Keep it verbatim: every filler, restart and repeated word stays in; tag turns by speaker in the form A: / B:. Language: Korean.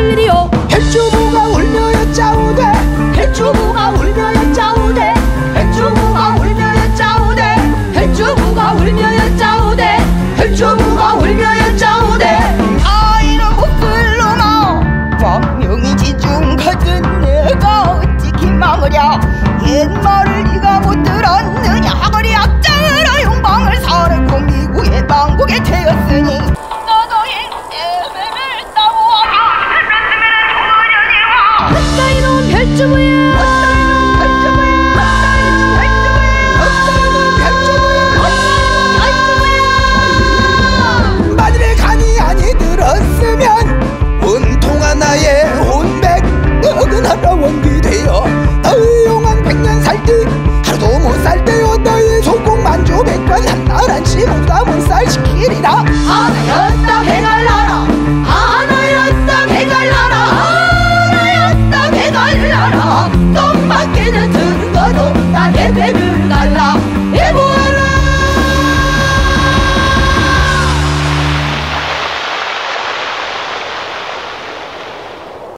A: 일이요.
B: 백주부가 울며 여짜오대
A: 백주부가 울며 여짜오대 백주부가 울며 여짜오대 백주부가 울며 여짜오대 백주부가 울며 여짜오대.
C: 아이는 못불러나 왕명이 지중 같은 내가 어찌 기망하랴. 옛말을 네가 못 들었느냐. 하거리 악장으로 용방을 살았고 미국의 망국에 태웠으니 너도 인생을 따보아라. 그랬으면
A: 아따 이놈 별주부야.
B: 마늘에 간이 아니 들었으면 온통한 나의 혼백 어긋나라 원기 되어 더용한 백년 살듯 하루도 못 살때요. 너의 소공 만주 백관 한나란시 모두다 못살 시키리라.
A: 하나였다 배갈나라 하나였다 배갈나라 하나였다 배갈나라 똥 맞기는